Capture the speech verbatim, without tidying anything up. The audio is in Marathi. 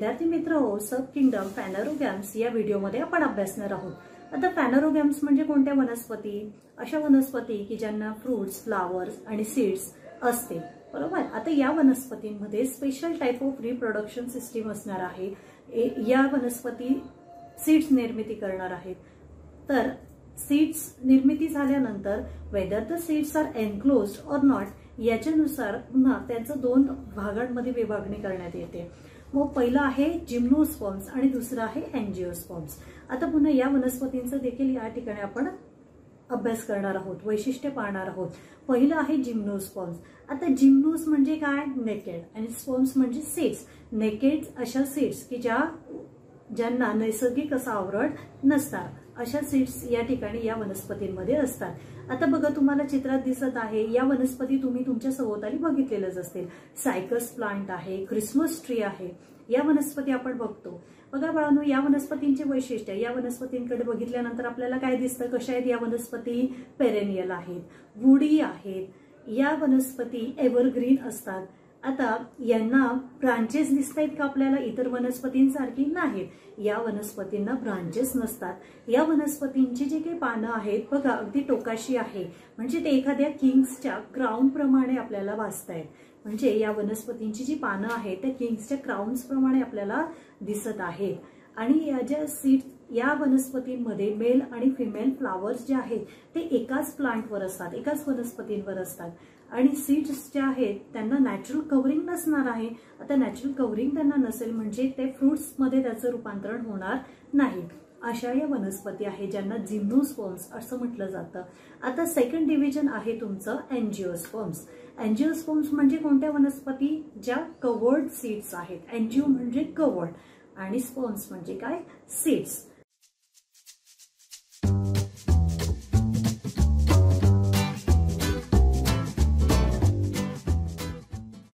विद्यार्थी मित्र हो, सब किंगडम फॅनरोगॅम्स या व्हिडिओमध्ये आपण अभ्यासणार आहोत। आता फॅनरोगॅम्स म्हणजे कोणत्या वनस्पती? अशा वनस्पती की ज्यांना फ्रुट्स, फ्लावर्स आणि सीड्स असते, बरोबर। आता या वनस्पतींमध्ये special type of reproduction system असणार आहे। या वनस्पती सीड्स निर्मिती करणार आहेत। तर सीड्स निर्मिती झाल्यानंतर whether the seeds are enclosed or not याच्यानुसार पुन्हा त्याचं दोन भागांमध्ये विभागणी करण्यात येते। मग पहिला आहे जिम्नोस्पर्म्स आणि दुसरा आहे एंजिओस्पर्म्स। आता पुन्हा या वनस्पतींचा देखील या ठिकाणी आपण अभ्यास करणार आहोत, वैशिष्ट्य पाहणार आहोत। पहिलं आहे जिम्नोस्पर्म्स। आता जिम्नोस म्हणजे काय? नेकेड, आणि स्पर्म्स म्हणजे सीड्स। नेकेड अशा सीड्स की ज्या ज्यांना नैसर्गिक असा आवरण नसतात, अशा सीड्स या ठिकाणी या वनस्पतींमध्ये असतात। आता बघा, तुम्हाला चित्रात दिसत आहे या वनस्पती तुम्ही तुमच्या सभोवताली बघितलेल्याच असतील। सायकस प्लांट आहे, क्रिसमस ट्री आहे, या वनस्पती आपण बघतो। बघा बाळांनो, या वनस्पतींचे वैशिष्ट्य, या वनस्पतींकडे बघितल्यानंतर आपल्याला काय दिसतं? कशा आहेत या वनस्पती? पेरेनियल आहेत, वुडी आहेत। या वनस्पती एव्हरग्रीन असतात। आता यांना ब्रांचेस दिसत आहेत का आपल्याला? इतर वनस्पतींसारखी नाहीत। या वनस्पतींना ब्रांचेस नसतात। या वनस्पतींची जे काही पानं आहेत बघा, अगदी टोकाशी आहे, म्हणजे ते एखाद्या किंग्सच्या क्राउन प्रमाणे आपल्याला वाचतायत। म्हणजे या वनस्पतींची जी पानं आहेत त्या किंग्सच्या क्राउन्स प्रमाणे आपल्याला दिसत आहेत। आणि या ज्या सीड या वनस्पतींमध्ये मेल आणि फिमेल फ्लावर्स जे आहेत ते एकाच प्लांटवर असतात, एकाच वनस्पतींवर असतात। आणि सीड्स ज्या आहेत त्यांना नॅचरल कव्हरिंग नसणार आहे। आता नॅचरल कव्हरिंग त्यांना नसेल म्हणजे ते फ्रुट्स मध्ये त्याचं रूपांतरण होणार नाही। अशा या वनस्पती आहेत ज्यांना जिम्नोस्पर्म्स असं म्हटलं जातं। आता सेकंड डिव्हिजन आहे तुमचं एंजिओस्पर्म्स। एंजिओस्पर्म्स म्हणजे कोणत्या वनस्पती? ज्या कवर्ड सीड्स आहेत। एंजिओ म्हणजे कवर्ड आणि स्पर्म्स म्हणजे काय? सीड्स।